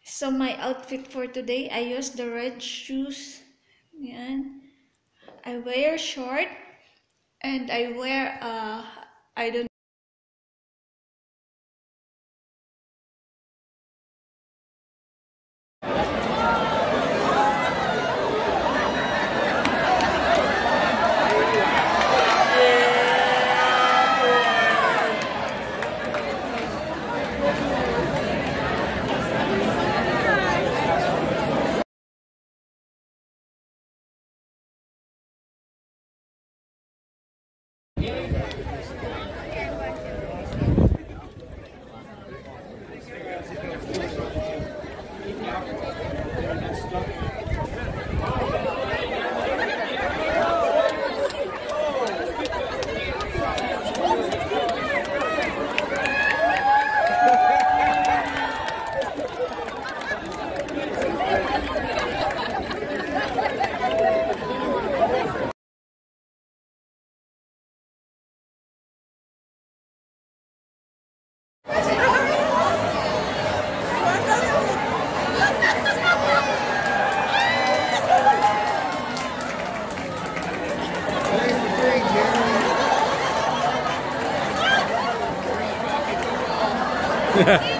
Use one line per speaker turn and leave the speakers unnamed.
So my outfit for today, I use the red shoes. Yan. I wear short and I wear I don't
Yeah.